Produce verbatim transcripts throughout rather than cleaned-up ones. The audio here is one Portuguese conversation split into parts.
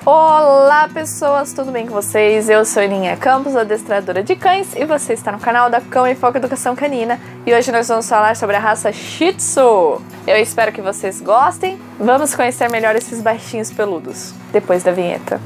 Olá pessoas, tudo bem com vocês? Eu sou Aninha Campos, adestradora de cães, e você está no canal da Cão em Foco Educação Canina. E hoje nós vamos falar sobre a raça Shih Tzu. Eu espero que vocês gostem. Vamos conhecer melhor esses baixinhos peludos, depois da vinheta.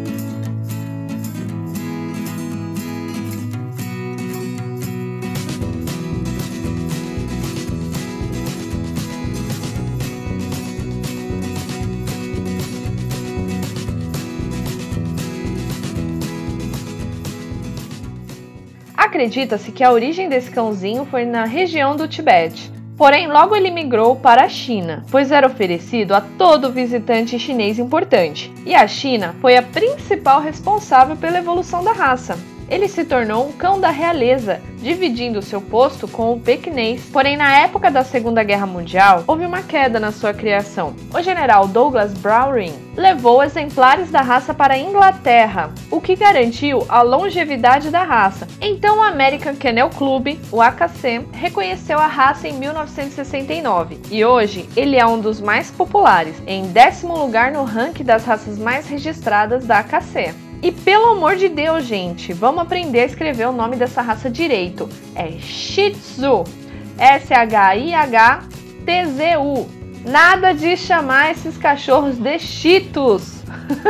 Acredita-se que a origem desse cãozinho foi na região do Tibete, porém logo ele migrou para a China, pois era oferecido a todo visitante chinês importante, e a China foi a principal responsável pela evolução da raça. Ele se tornou um cão da realeza, dividindo seu posto com o pequinês. Porém, na época da Segunda Guerra Mundial, houve uma queda na sua criação. O general Douglas Browning levou exemplares da raça para a Inglaterra, o que garantiu a longevidade da raça. Então, o American Kennel Club, o A K C, reconheceu a raça em mil novecentos e sessenta e nove, e hoje ele é um dos mais populares, em décimo lugar no ranking das raças mais registradas da A K C. E pelo amor de Deus, gente, vamos aprender a escrever o nome dessa raça direito. É Shih Tzu, S H I H T Z U. Nada de chamar esses cachorros de Cheetos.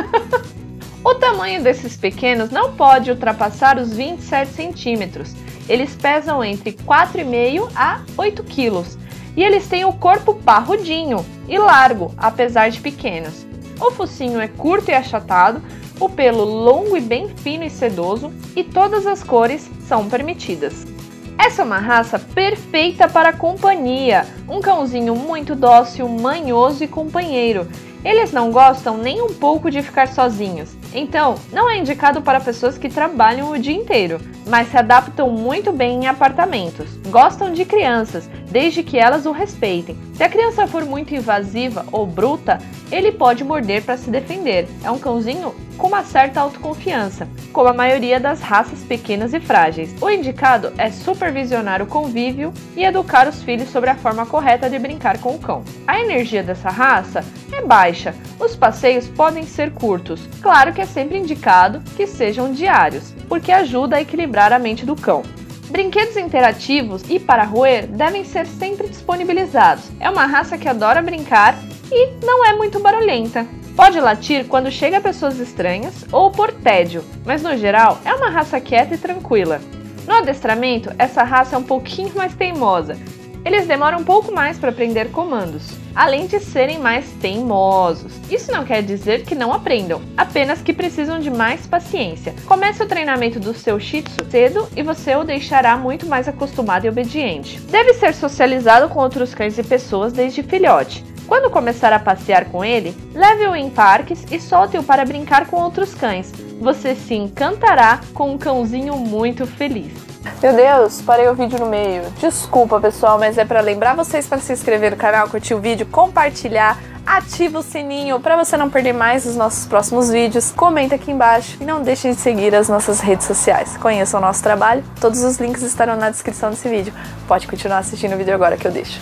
O tamanho desses pequenos não pode ultrapassar os vinte e sete centímetros. Eles pesam entre quatro vírgula cinco a oito quilos. E eles têm o corpo parrudinho e largo, apesar de pequenos. O focinho é curto e achatado, o pelo longo e bem fino e sedoso, e todas as cores são permitidas. Essa é uma raça perfeita para a companhia, um cãozinho muito dócil, manhoso e companheiro. Eles não gostam nem um pouco de ficar sozinhos, então não é indicado para pessoas que trabalham o dia inteiro, mas se adaptam muito bem em apartamentos. Gostam de crianças, desde que elas o respeitem. Se a criança for muito invasiva ou bruta, ele pode morder para se defender. É um cãozinho com uma certa autoconfiança, como a maioria das raças pequenas e frágeis. O indicado é supervisionar o convívio e educar os filhos sobre a forma correta de brincar com o cão. A energia dessa raça é baixa. Os passeios podem ser curtos. Claro que é sempre indicado que sejam diários, porque ajuda a equilibrar a mente do cão. Brinquedos interativos e para roer devem ser sempre disponibilizados. É uma raça que adora brincar e não é muito barulhenta. Pode latir quando chega a pessoas estranhas ou por tédio, mas no geral é uma raça quieta e tranquila. No adestramento, essa raça é um pouquinho mais teimosa. Eles demoram um pouco mais para aprender comandos, além de serem mais teimosos. Isso não quer dizer que não aprendam, apenas que precisam de mais paciência. Comece o treinamento do seu Shih Tzu cedo e você o deixará muito mais acostumado e obediente. Deve ser socializado com outros cães e pessoas desde filhote. Quando começar a passear com ele, leve-o em parques e solte-o para brincar com outros cães. Você se encantará com um cãozinho muito feliz. Meu Deus, parei o vídeo no meio. Desculpa pessoal, mas é para lembrar vocês para se inscrever no canal, curtir o vídeo, compartilhar, ativa o sininho para você não perder mais os nossos próximos vídeos. Comenta aqui embaixo e não deixem de seguir as nossas redes sociais. Conheçam o nosso trabalho, todos os links estarão na descrição desse vídeo. Pode continuar assistindo o vídeo agora que eu deixo.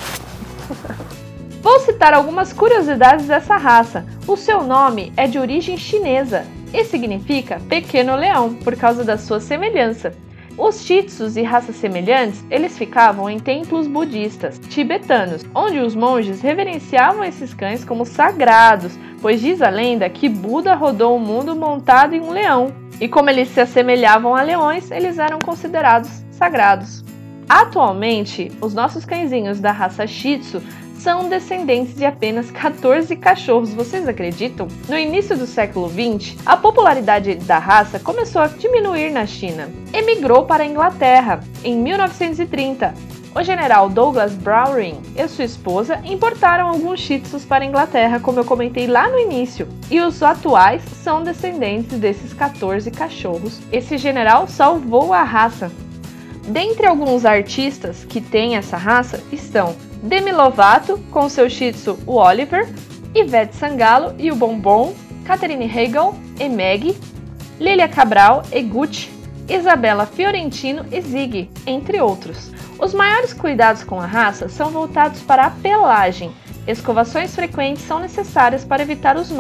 Vou citar algumas curiosidades dessa raça. O seu nome é de origem chinesa e significa pequeno leão, por causa da sua semelhança. Os Shih Tzus e raças semelhantes, eles ficavam em templos budistas tibetanos, onde os monges reverenciavam esses cães como sagrados, pois diz a lenda que Buda rodou o mundo montado em um leão, e como eles se assemelhavam a leões, eles eram considerados sagrados. Atualmente, os nossos cãezinhos da raça Shih Tzu são descendentes de apenas quatorze cachorros, vocês acreditam? No início do século vinte, a popularidade da raça começou a diminuir na China e migrou para a Inglaterra. Em mil novecentos e trinta, o general Douglas Browning e sua esposa importaram alguns Shih Tzus para a Inglaterra, como eu comentei lá no início, e os atuais são descendentes desses quatorze cachorros. Esse general salvou a raça. Dentre alguns artistas que têm essa raça estão Demi Lovato com seu Shih Tzu, o Oliver, Ivete Sangalo e o Bombom, Katherine Heigl e Maggie, Lília Cabral e Gucci, Isabella Fiorentino e Ziggy, entre outros. Os maiores cuidados com a raça são voltados para a pelagem. Escovações frequentes são necessárias para evitar os nós,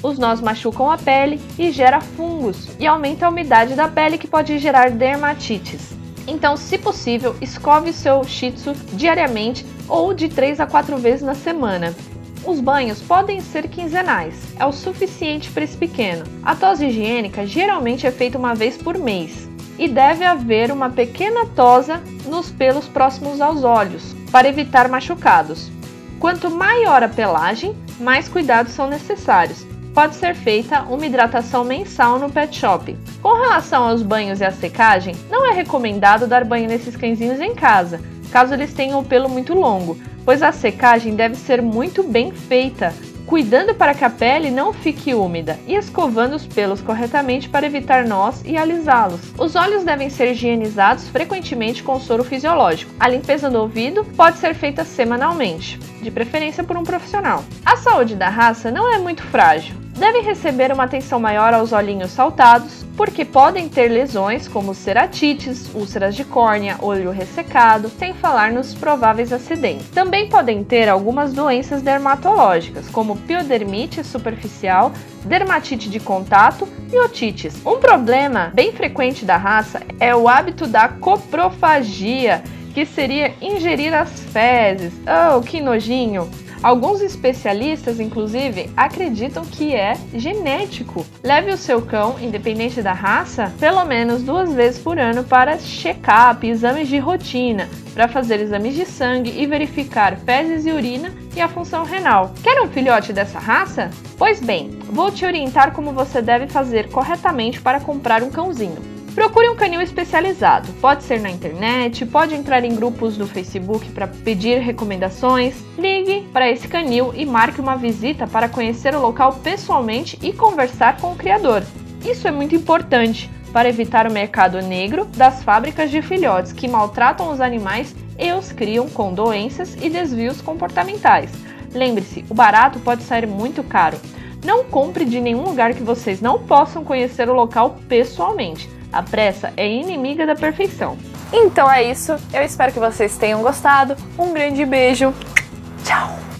Os nós machucam a pele e gera fungos e aumenta a umidade da pele, que pode gerar dermatites. Então, se possível, escove o seu Shih Tzu diariamente ou de três a quatro vezes na semana. Os banhos podem ser quinzenais, é o suficiente para esse pequeno. A tosa higiênica geralmente é feita uma vez por mês e deve haver uma pequena tosa nos pelos próximos aos olhos, para evitar machucados. Quanto maior a pelagem, mais cuidados são necessários. Pode ser feita uma hidratação mensal no pet shop. Com relação aos banhos e à secagem, não é recomendado dar banho nesses cãezinhos em casa, caso eles tenham o pelo muito longo, pois a secagem deve ser muito bem feita, cuidando para que a pele não fique úmida e escovando os pelos corretamente para evitar nós e alisá-los. Os olhos devem ser higienizados frequentemente com soro fisiológico. A limpeza do ouvido pode ser feita semanalmente, de preferência por um profissional. A saúde da raça não é muito frágil. Devem receber uma atenção maior aos olhinhos saltados, porque podem ter lesões como ceratites, úlceras de córnea, olho ressecado, sem falar nos prováveis acidentes. Também podem ter algumas doenças dermatológicas, como piodermite superficial, dermatite de contato e otites. Um problema bem frequente da raça é o hábito da coprofagia, que seria ingerir as fezes. Oh, que nojinho! Alguns especialistas, inclusive, acreditam que é genético. Leve o seu cão, independente da raça, pelo menos duas vezes por ano para check-up, exames de rotina, para fazer exames de sangue e verificar fezes e urina e a função renal. Quer um filhote dessa raça? Pois bem, vou te orientar como você deve fazer corretamente para comprar um cãozinho. Procure um canil especializado, pode ser na internet, pode entrar em grupos do Facebook para pedir recomendações. Ligue para esse canil e marque uma visita para conhecer o local pessoalmente e conversar com o criador. Isso é muito importante para evitar o mercado negro das fábricas de filhotes que maltratam os animais e os criam com doenças e desvios comportamentais. Lembre-se, o barato pode sair muito caro. Não compre de nenhum lugar que vocês não possam conhecer o local pessoalmente. A pressa é inimiga da perfeição. Então é isso, eu espero que vocês tenham gostado. Um grande beijo. Tchau!